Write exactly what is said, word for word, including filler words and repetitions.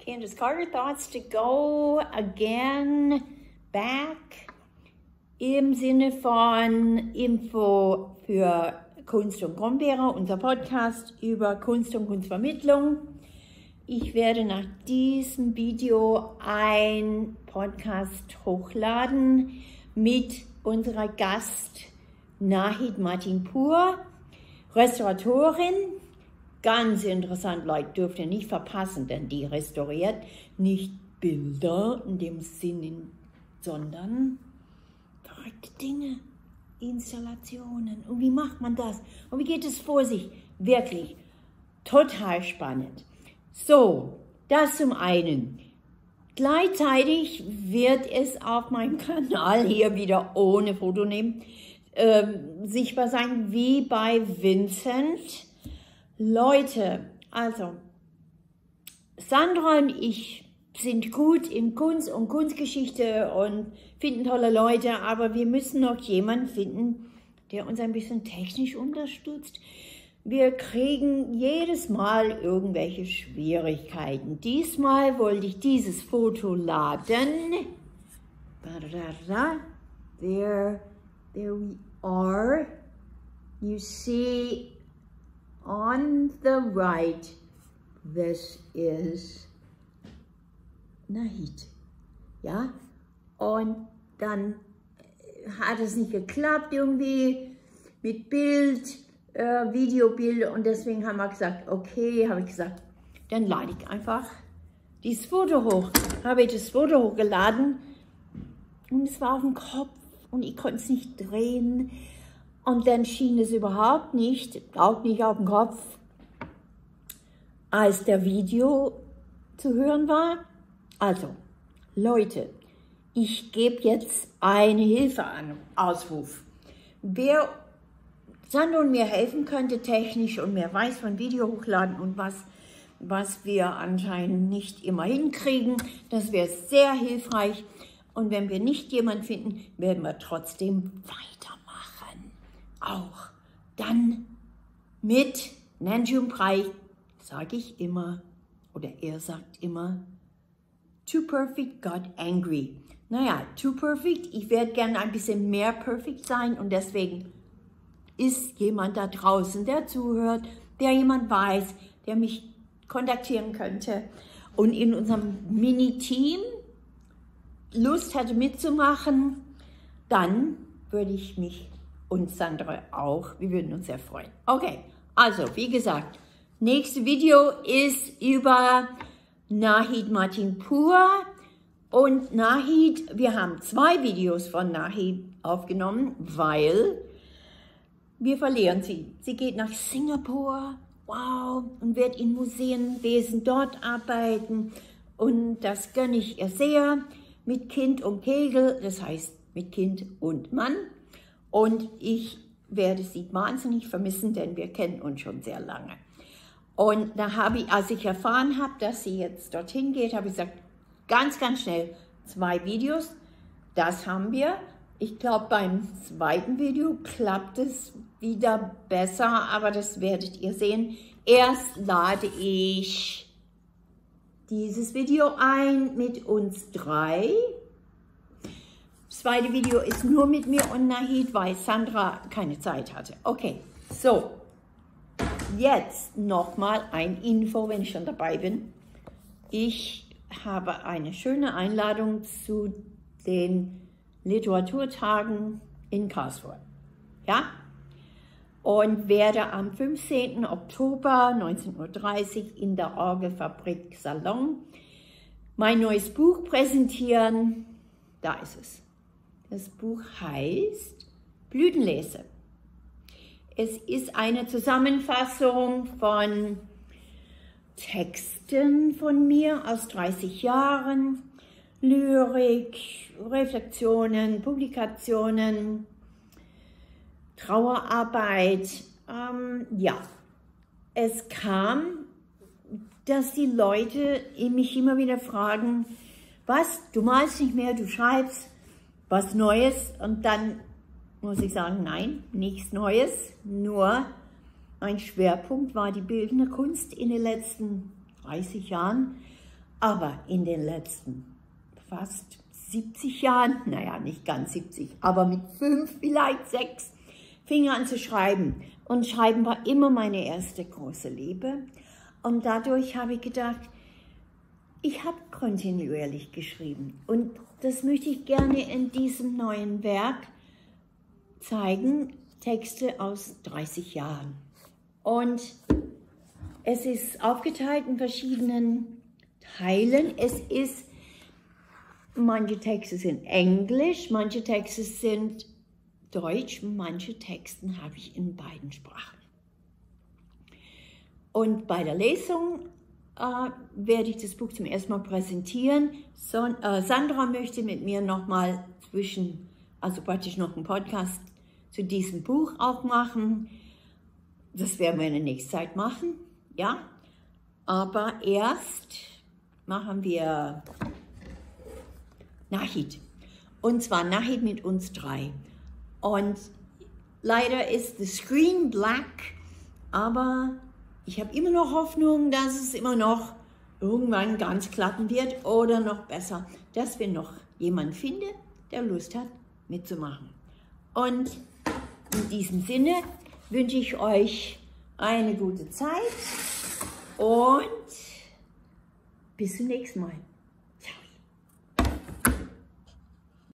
Candace Carter, thoughts to go again, back, im Sinne von Info für Kunst und Brombeere, unser Podcast über Kunst und Kunstvermittlung. Ich werde nach diesem Video ein Podcast hochladen mit unserer Gast Nahid Matinpour, Restauratorin. Ganz interessant, Leute, dürft ihr nicht verpassen, denn die restauriert nicht Bilder in dem Sinne, sondern verrückte Dinge, Installationen. Und wie macht man das? Und wie geht es vor sich? Wirklich total spannend. So, das zum einen. Gleichzeitig wird es auf meinem Kanal hier wieder ohne Foto nehmen, ähm, sichtbar sein, wie bei Vincent. Leute, also Sandra und ich sind gut in Kunst und Kunstgeschichte und finden tolle Leute, aber wir müssen noch jemanden finden, der uns ein bisschen technisch unterstützt. Wir kriegen jedes Mal irgendwelche Schwierigkeiten. Diesmal wollte ich dieses Foto laden. There, there we are. You see on the right, this is Nahid. Ja? Und dann hat es nicht geklappt irgendwie mit Bild, äh, Videobild, und deswegen haben wir gesagt, okay, habe ich gesagt, dann lade ich einfach dieses Foto hoch. Habe ich das Foto hochgeladen und es war auf dem Kopf und ich konnte es nicht drehen. Und dann schien es überhaupt nicht, auch nicht auf dem Kopf, als der Video zu hören war. Also, Leute, ich gebe jetzt eine Hilfe an, Ausruf. Wer Sandra und mir helfen könnte technisch und mehr weiß von Video hochladen und was, was wir anscheinend nicht immer hinkriegen, das wäre sehr hilfreich. Und wenn wir nicht jemanden finden, werden wir trotzdem weitermachen. Auch dann mit Nanjum Pai sage ich immer, oder er sagt immer, too perfect got angry. Naja, too perfect, ich werde gerne ein bisschen mehr perfect sein und deswegen ist jemand da draußen, der zuhört, der jemand weiß, der mich kontaktieren könnte und in unserem Mini-Team Lust hatte mitzumachen, dann würde ich mich und Sandra auch, wir würden uns sehr freuen. Okay, also wie gesagt, nächstes Video ist über Nahid Matinpour und Nahid, wir haben zwei Videos von Nahid aufgenommen, weil wir verlieren sie. Sie geht nach Singapur, wow, und wird in Museenwesen dort arbeiten und das gönne ich ihr sehr, mit Kind und Kegel, das heißt mit Kind und Mann. Und ich werde sie wahnsinnig vermissen, denn wir kennen uns schon sehr lange. Und da habe ich, als ich erfahren habe, dass sie jetzt dorthin geht, habe ich gesagt, ganz, ganz schnell zwei Videos. Das haben wir. Ich glaube, beim zweiten Video klappt es wieder besser, aber das werdet ihr sehen. Erst lade ich dieses Video ein mit uns drei. Das zweite Video ist nur mit mir und Nahid, weil Sandra keine Zeit hatte. Okay, so, jetzt nochmal ein Info, wenn ich schon dabei bin. Ich habe eine schöne Einladung zu den Literaturtagen in Karlsruhe. Ja? Und werde am fünfzehnten Oktober neunzehn Uhr dreißig in der Orgelfabrik Salon mein neues Buch präsentieren. Da ist es. Das Buch heißt Blütenlese. Es ist eine Zusammenfassung von Texten von mir aus dreißig Jahren, Lyrik, Reflexionen, Publikationen, Trauerarbeit. Ähm, ja, es kam, dass die Leute mich immer wieder fragen, was, du malst nicht mehr, du schreibst was Neues, und dann muss ich sagen, nein, nichts Neues, nur mein Schwerpunkt war die bildende Kunst in den letzten dreißig Jahren. Aber in den letzten fast siebzig Jahren, naja, nicht ganz siebzig, aber mit fünf, vielleicht sechs, fing an zu schreiben. Und Schreiben war immer meine erste große Liebe. Und dadurch habe ich gedacht, ich habe kontinuierlich geschrieben. Und das möchte ich gerne in diesem neuen Werk zeigen, Texte aus dreißig Jahren. Und es ist aufgeteilt in verschiedenen Teilen. Es ist, manche Texte sind Englisch, manche Texte sind Deutsch, manche Texte habe ich in beiden Sprachen. Und bei der Lesung äh, werde ich das Buch zum ersten Mal präsentieren. So, äh, Sandra möchte mit mir nochmal zwischen, also praktisch noch einen Podcast zu diesem Buch auch machen. Das werden wir in der nächsten Zeit machen, ja. Aber erst machen wir Nahid. Und zwar Nahid mit uns drei. Und leider ist the screen black, aber ich habe immer noch Hoffnung, dass es immer noch irgendwann ganz klappen wird oder noch besser, dass wir noch jemanden finden, der Lust hat, mitzumachen. Und in diesem Sinne wünsche ich euch eine gute Zeit und bis zum nächsten Mal.